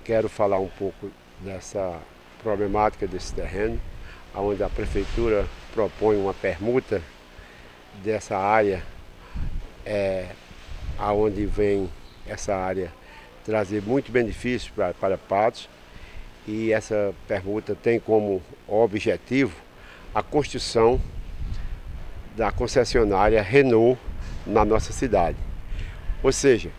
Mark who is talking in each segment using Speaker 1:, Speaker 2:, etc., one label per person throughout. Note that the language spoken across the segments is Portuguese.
Speaker 1: quero falar um pouco dessa problemática desse terreno, onde a prefeitura propõe uma permuta dessa área, aonde vem essa área trazer muito benefício para Patos, e essa permuta tem como objetivo a construção da concessionária Renault na nossa cidade. Ou seja,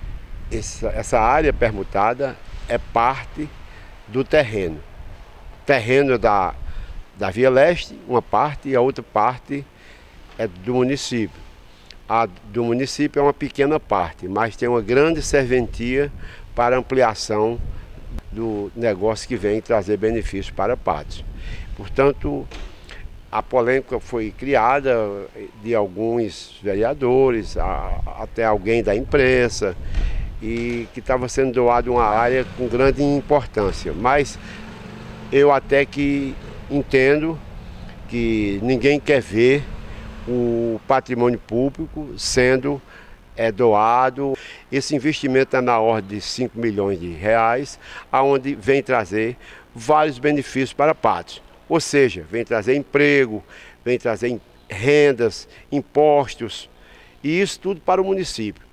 Speaker 1: essa área permutada é parte do terreno. Terreno da Via Leste, uma parte, e a outra parte é do município. A do município é uma pequena parte, mas tem uma grande serventia para ampliação do negócio que vem trazer benefícios para Patos. Portanto, a polêmica foi criada de alguns vereadores, até alguém da imprensa, e que estava sendo doado uma área com grande importância. Mas eu até que entendo que ninguém quer ver o patrimônio público sendo doado. Esse investimento é na ordem de 5 milhões de reais, aonde vem trazer vários benefícios para Patos. Ou seja, vem trazer emprego, vem trazer rendas, impostos, e isso tudo para o município.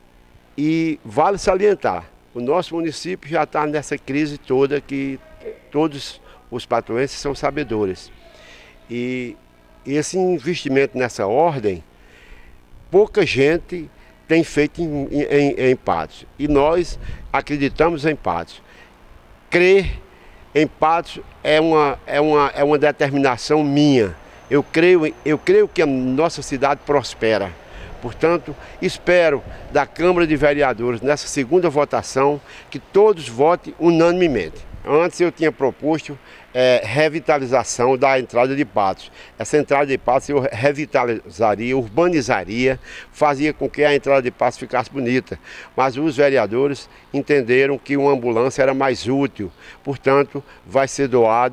Speaker 1: E vale salientar, o nosso município já está nessa crise toda que todos os patoenses são sabedores. E esse investimento nessa ordem, pouca gente tem feito em Patos. E nós acreditamos em Patos. Crer em Patos é uma determinação minha. Eu creio que a nossa cidade prospera. Portanto, espero da Câmara de Vereadores, nessa segunda votação, que todos votem unanimemente. Antes eu tinha proposto revitalização da entrada de Patos. Essa entrada de Patos eu revitalizaria, urbanizaria, fazia com que a entrada de Patos ficasse bonita. Mas os vereadores entenderam que uma ambulância era mais útil. Portanto, vai ser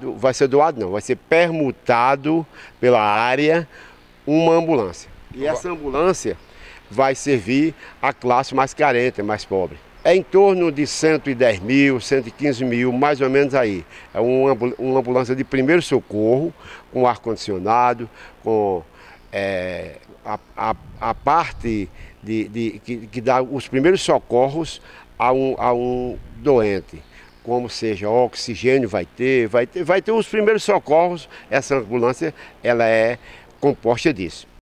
Speaker 1: permutado pela área uma ambulância. E essa ambulância vai servir à classe mais carente, mais pobre. É em torno de 110 mil, 115 mil, mais ou menos aí. É uma ambulância de primeiro socorro, com ar-condicionado, com a parte que dá os primeiros socorros a um doente. Como seja, oxigênio vai ter os primeiros socorros. Essa ambulância ela é composta disso.